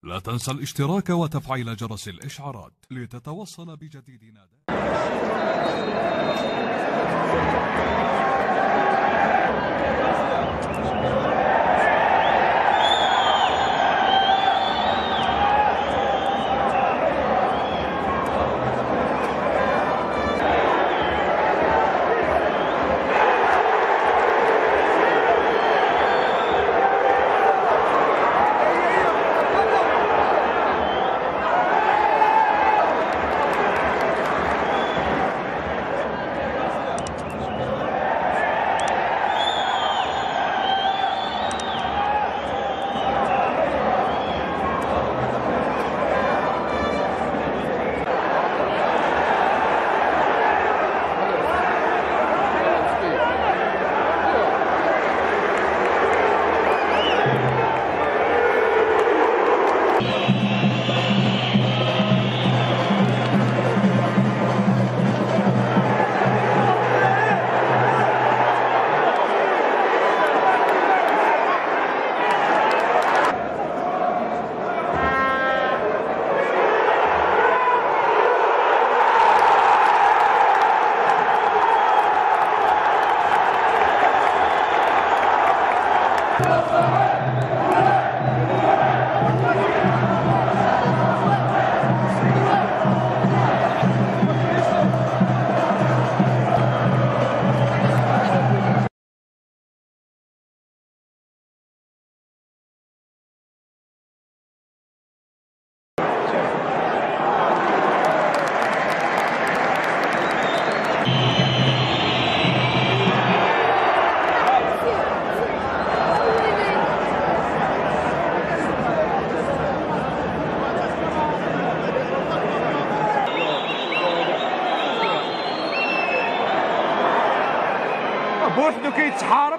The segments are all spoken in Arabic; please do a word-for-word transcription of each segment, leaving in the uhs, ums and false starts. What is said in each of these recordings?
لا تنسى الاشتراك وتفعيل جرس الإشعارات لتتوصل بجديدنا. بوحدو كيتحارب.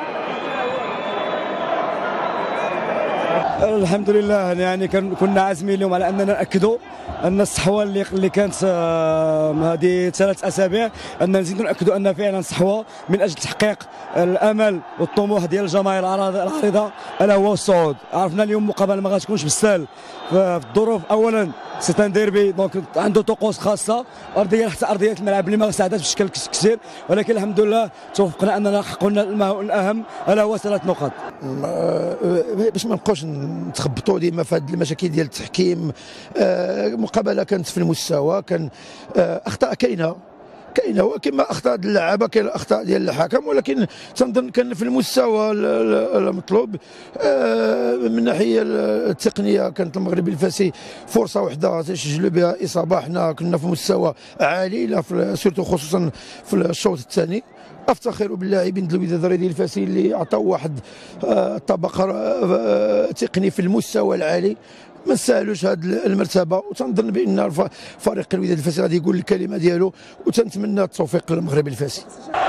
الحمد لله، يعني كنا عازمين اليوم على اننا ناكدوا ان الصحوه اللي اللي كانت هذه ثلاث اسابيع ان نزيدوا ناكدوا ان فعلا صحوه من اجل تحقيق الامل والطموح ديال الجماهير العريضه الا هو الصعود. عرفنا اليوم مقابله ما غاتكونش بالسهل في الظروف. اولا سي ان ديربي، دونك عنده طقوس خاصه، ارضيه حتى ارضيه الملعب اللي ما ساعدتش بشكل كثير، ولكن الحمد لله توفقنا اننا حققنا الاهم الا هو ثلاث نقاط. باش ما نبقاوش نتخبطوا ديما في هذه المشاكل ديال التحكيم. المقابله كانت في المستوى، كان اخطاء كاينه كاينه وكما اخطاء اللعابه كاين الاخطاء ديال الحكم، ولكن تنظن كان في المستوى المطلوب. من الناحيه التقنيه كانت المغربي الفاسي فرصه واحده تسجلوا بها اصابه، حنا كنا في مستوى عالي سورتو خصوصا في الشوط الثاني. افتخر باللاعبين ديال الوداد الرياضي الفاسي اللي عطاو واحد طبق تقني في المستوى العالي، ما نسالوش هذه المرتبه، وتنظن بان فريق الوداد الفاسي غادي يقول الكلمه ديالو، وتنتمنى التوفيق للمغربي الفاسي.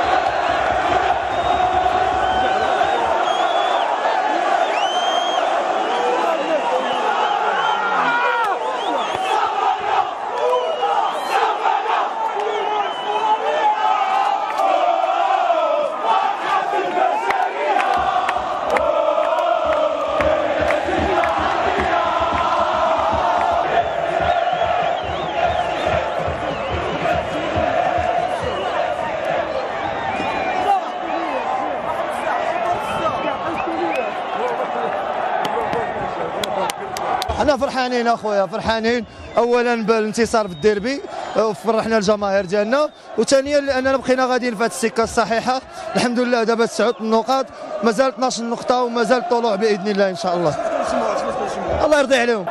حنا فرحانين اخويا، فرحانين اولا بالانتصار في الديربي وفرحنا الجماهير ديالنا، وثانيا لاننا بقينا غاديين في هذه السكه الصحيحه. الحمد لله دابا تسعة النقاط، مازال اثناش نقطه ومازال الطلوع باذن الله ان شاء الله. الله يرضي عليهم.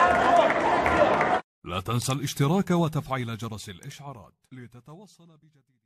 لا تنسى الاشتراك وتفعيل جرس الإشعارات لتتوصل بجديد.